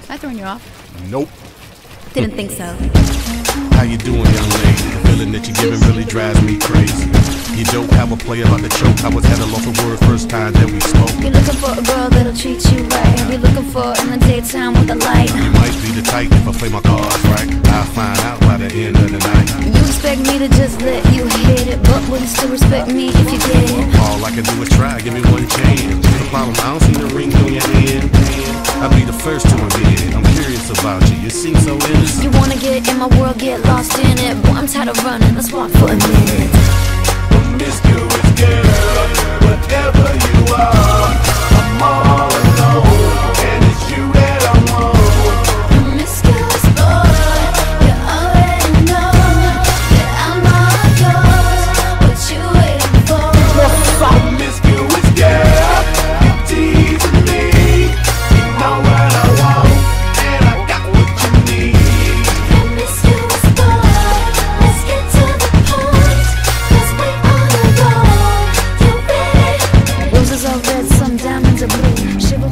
I throwing you off? Nope. Didn't think so. How you doing, young lady? The feeling that you're giving really drives me crazy. You don't have a play about the choke. I was at a loss of words first time that we spoke. You're looking for a girl that'll treat you right. You're looking for in the daytime with the light. You might be the type if I play my cards right. I'll find out by the end of the night. You expect me to just let you hit it, but will you still respect me if you get it? All I can do is try, give me one chance. The problem, I don't see the ring on your hand. I'll be the first to admit it. I'm curious about you, you seem so innocent. You wanna get in my world, get lost in it. Boy, I'm tired of running, let's walk for a minute. Promiscuous girl, whatever you are, I'm all alone, and it's you that I want. Promiscuous boy, you already know that I'm all yours. What you waiting for? Promiscuous girl, you teasing me. You know what I want, and I got what you need. Promiscuous boy, let's get to the point, 'cause we on the go. You ready? Roses are red, some diamonds are blue. Shiver.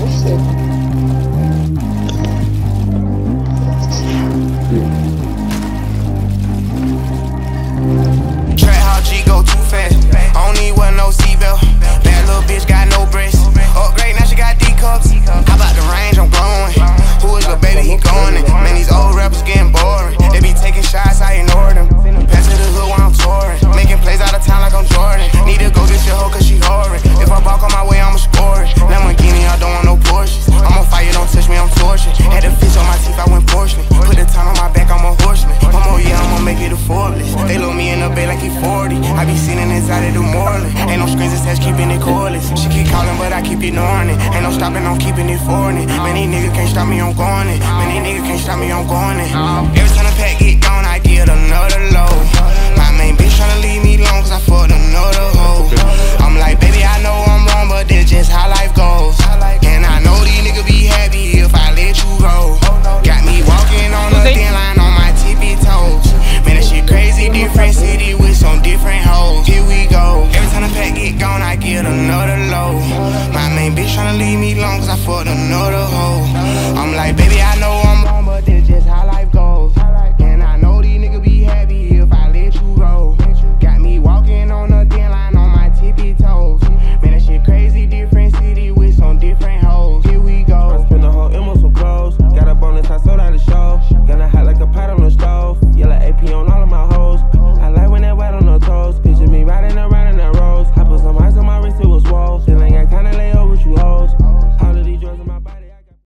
Trap how G go too fast. I don't need one no seatbelt. Bad little bitch got no breasts. Upgrade, now she got D cups. How about the range? I'm growing. Who is the baby? He going in. Man, these old rappers getting boring. They be taking shots, I ignore them. Pass to the hood while I'm touring. Making plays out of town like I'm Jordan. Need to go get your hoe cause she whoring. If I balk on my way, I'ma score it. Lamborghini, I don't want no Porsches. I'm on fire, don't touch me, I'm tortured. Had the fish on my teeth, I went porcelain. Put the time on my back, I'm a horseman. One more year, I'ma make it a Forbes. They look me in the bed like he 40. I be sitting inside of the Moreland. Ain't no screens attached, keeping it cordless. She keep calling, but I keep ignoring it. Ain't no stopping, I'm keeping it foreign. Man, these niggas can't stop me, I'm going it. Man, these niggas can't stop me, I'm going it. Every time the pack get gone, I get another load. My main bitch tryna leave me alone cause I fucked another hoe. I'm like, baby, I know I'm wrong, but that's just how life goes. And I know these niggas be happy if I let you go. Got me walking on a thin line on my tippy toes. Man, that shit crazy, different city with some different hoes. Here we go. Every time the pack get gone, I get another load. My main bitch tryna leave me alone cause I fucked another hoe.